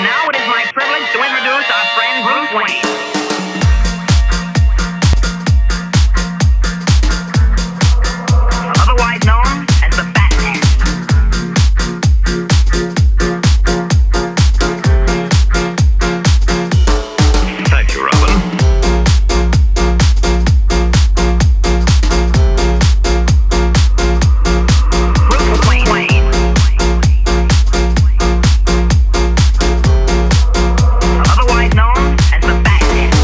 And now it is my privilege to introduce our friend Bruce Wayne. Otherwise known as the Batman. Thank you, Robin. Bruce Wayne. Otherwise known as the Batman.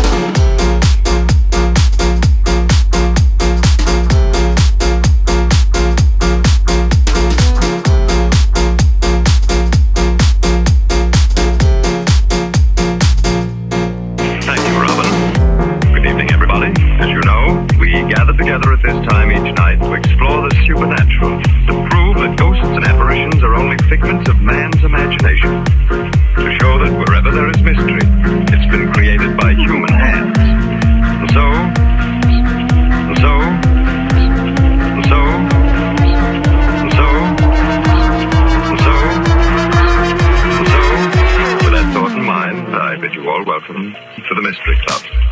Thank you, Robin. Good evening, everybody. As you know, we gather together at this time each night to explore the supernatural, to prove that ghosts and apparitions are only figments of man's imagination, to show that wherever there is mystery, it's been created by human hands. And so, with that thought in mind, I bid you all welcome to the Mystery Club.